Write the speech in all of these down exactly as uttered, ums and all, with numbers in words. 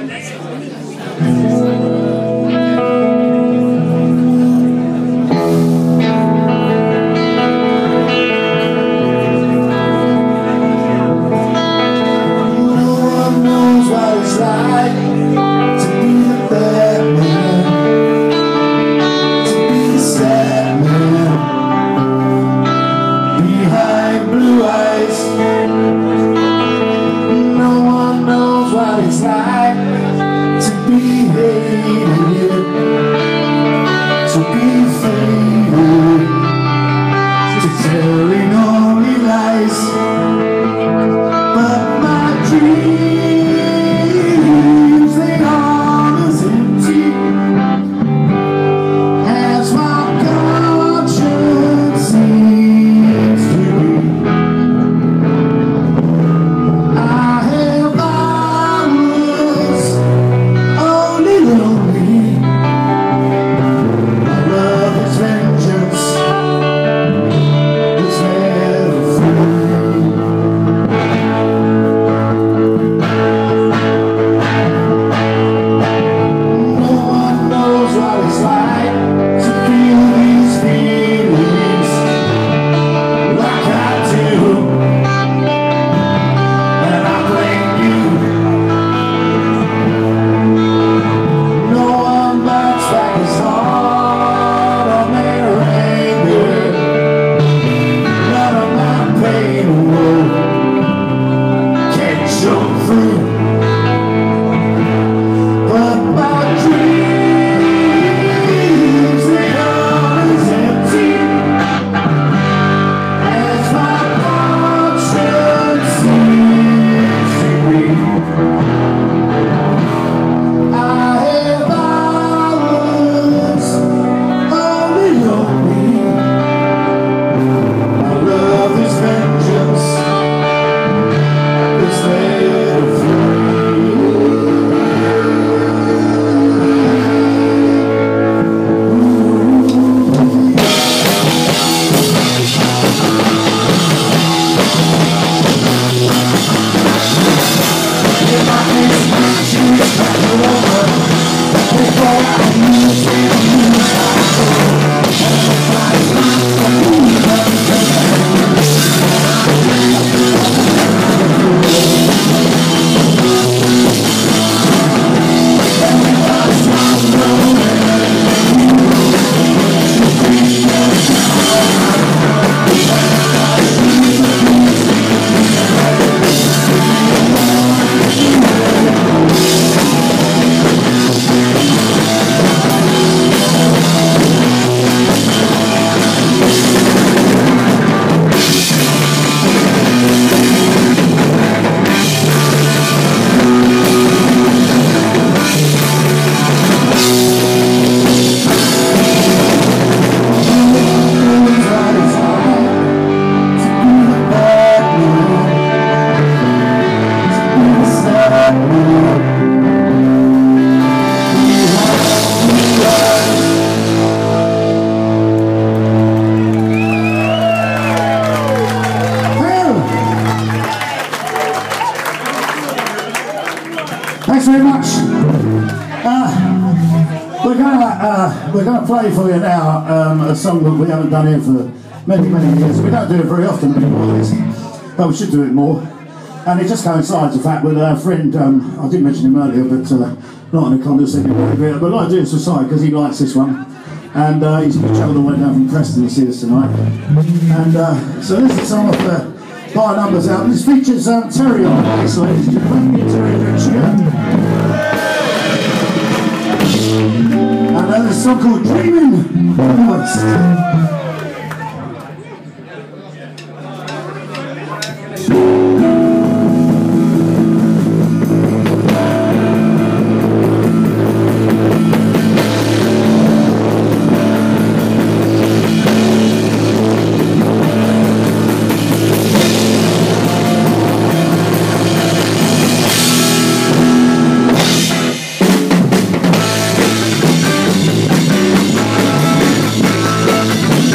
Thanks very much. Uh, we're going to uh, we're going to play for you now um, a song that we haven't done here for many many years. We don't do it very often anymore, but we should do it more. And it just coincides, in fact, with our friend. Um, I didn't mention him earlier, but uh, not in a condescending way. But I'd like to do this aside because he likes this one, and uh, he's travelled all the way down from Preston to see us tonight. And uh, so this is a song of the By Numbers album. This features um, Terry on bass, ladies and gentlemen. Terry Rich here. And uh, there's a song called Dreaming of the West. We'll be right back.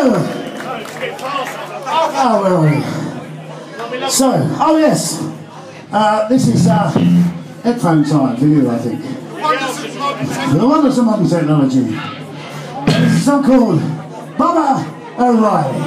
Oh, where are we? So, oh yes, uh, this is uh, headphone time for you, I think. The wonders of modern technology. This is a song called Baba O'Reilly.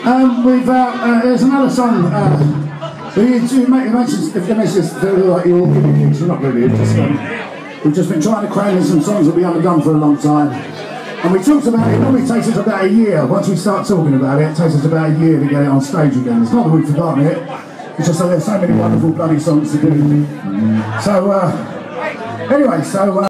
Um, we've, uh, uh, there's another song, uh, you, you mentioned, if you mentioned like you're gigs, you're not really, just, um, we've just been trying to cram in some songs that we haven't done for a long time. And we talked about it, it normally takes us about a year, once we start talking about it, it takes us about a year to get it on stage again. It's not that we've forgotten it, it's just that there's so many wonderful bloody songs to do. So, uh, anyway, so... Uh,